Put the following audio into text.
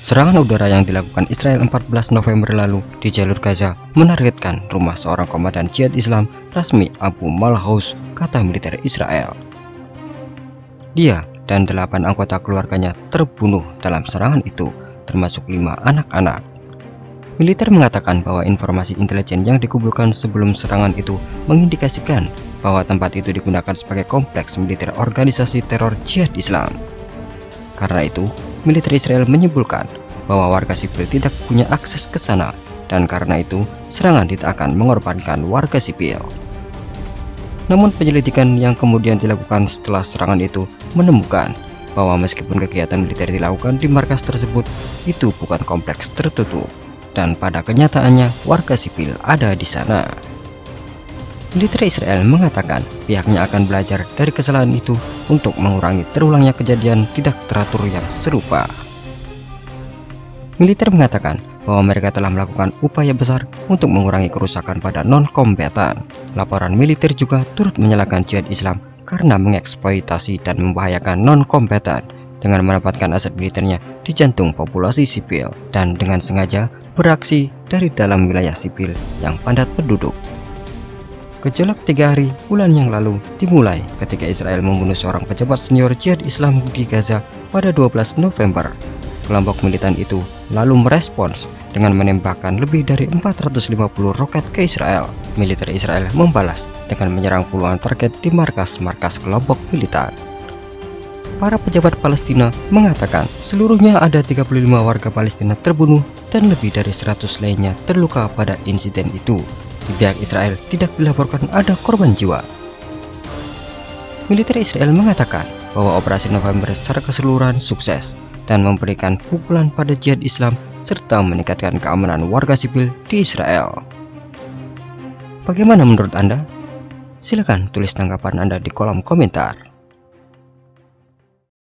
Serangan udara yang dilakukan Israel 14 November lalu di jalur Gaza menargetkan rumah seorang komandan jihad Islam Rasmi Abu Malhous, kata militer Israel. Dia dan 8 anggota keluarganya terbunuh dalam serangan itu, termasuk 5 anak-anak. Militer mengatakan bahwa informasi intelijen yang dikumpulkan sebelum serangan itu mengindikasikan bahwa tempat itu digunakan sebagai kompleks militer organisasi teror jihad Islam. Karena itu, militer Israel menyimpulkan bahwa warga sipil tidak punya akses ke sana, dan karena itu serangan tidak akan mengorbankan warga sipil. Namun penyelidikan yang kemudian dilakukan setelah serangan itu menemukan bahwa meskipun kegiatan militer dilakukan di markas tersebut, itu bukan kompleks tertutup, dan pada kenyataannya warga sipil ada di sana. Militer Israel mengatakan pihaknya akan belajar dari kesalahan itu untuk mengurangi terulangnya kejadian tidak teratur yang serupa. Militer mengatakan bahwa mereka telah melakukan upaya besar untuk mengurangi kerusakan pada non-kombatan. Laporan militer juga turut menyalahkan jihad Islam karena mengeksploitasi dan membahayakan non-kombatan dengan menempatkan aset militernya di jantung populasi sipil dan dengan sengaja beraksi dari dalam wilayah sipil yang padat penduduk. Gejolak 3 hari bulan yang lalu dimulai ketika Israel membunuh seorang pejabat senior jihad Islam di Gaza pada 12 November. Kelompok militan itu lalu merespons dengan menembakkan lebih dari 450 roket ke Israel. Militer Israel membalas dengan menyerang puluhan target di markas-markas kelompok militan. Para pejabat Palestina mengatakan seluruhnya ada 35 warga Palestina terbunuh dan lebih dari 100 lainnya terluka pada insiden itu. Di pihak Israel tidak dilaporkan ada korban jiwa. Militer Israel mengatakan bahwa operasi November secara keseluruhan sukses dan memberikan pukulan pada jihad Islam serta meningkatkan keamanan warga sipil di Israel. Bagaimana menurut Anda? Silakan tulis tanggapan Anda di kolom komentar.